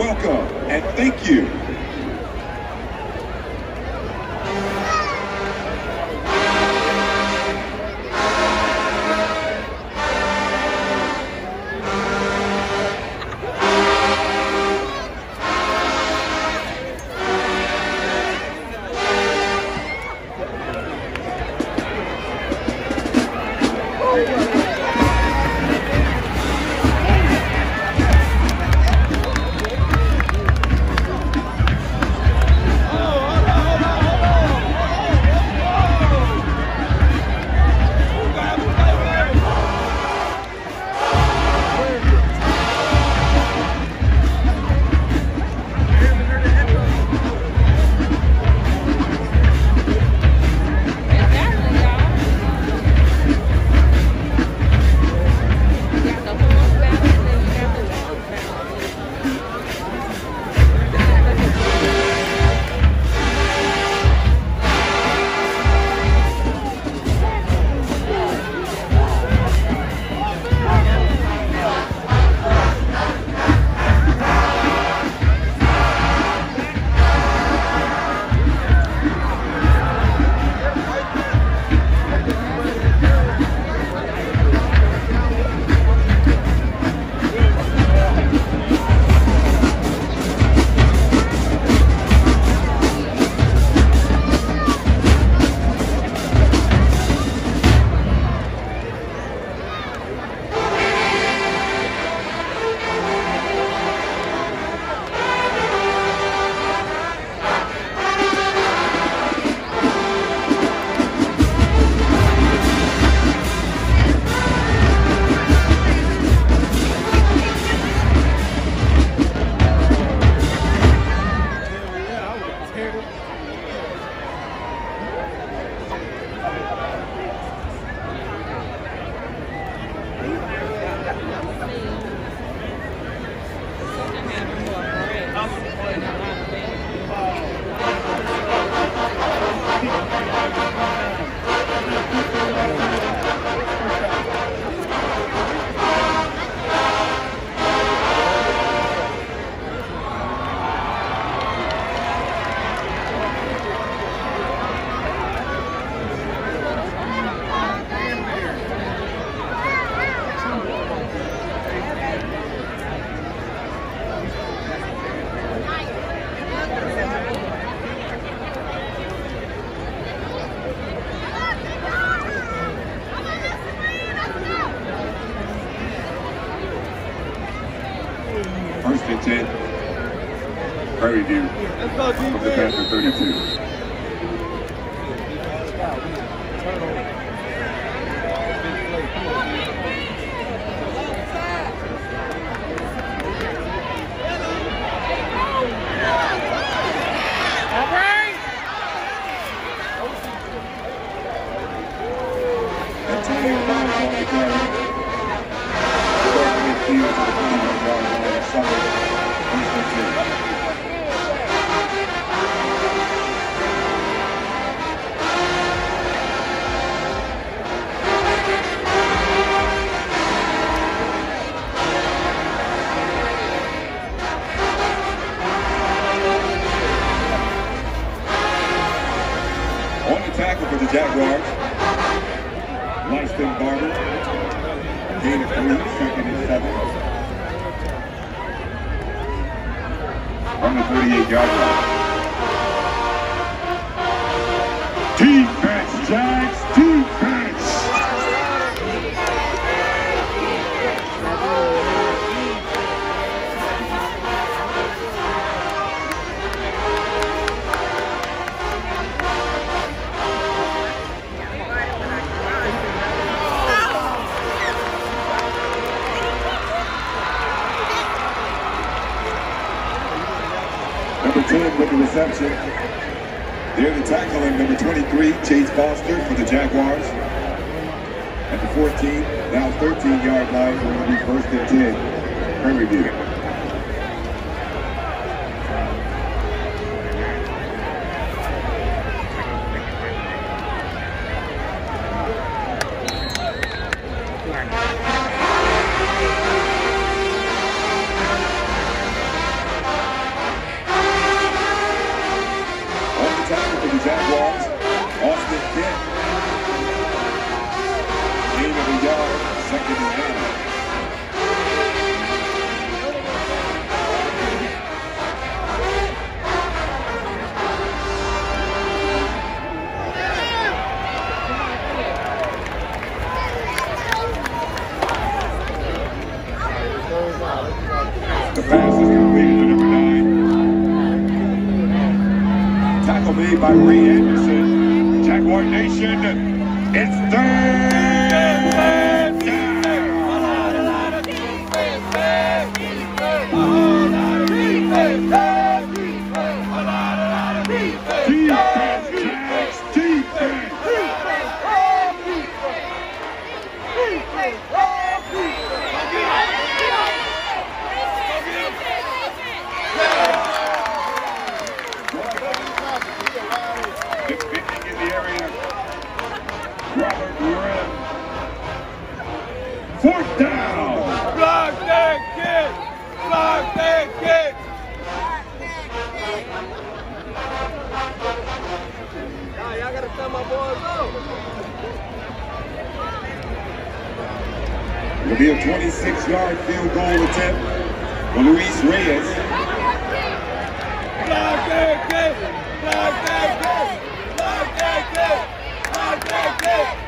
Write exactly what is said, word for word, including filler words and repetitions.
welcome and thank you. First and ten, Prairie View from the Panther thirty-two. Antonio Ramos on the ground. Midfield to the twenty-one yard line. Summers, first and ten. On the tackle for the Jaguars, Lyston Barber, gain of three, second and seven. On the thirty-eight yard line. Defense, Jags, defense! Number ten with the reception. There the tackling, number twenty-three, Chase Foster for the Jaguars. At the fourteen, now thirteen yard line, we're going to be first and ten. Prairie View. The pass is completed to number nine. Tackle made by Ray Anderson. Jaguar Nation, it's third down. Defense, Jags, defense. Defending in the area, Robert Grimm. Fourth down. Block that kick! Block that kick! Nah, y'all gotta tell my boys up. It'll be a twenty-six yard field goal attempt for Luis Reyes. Block that kick! Block that kick! Block that kick! Block that kick!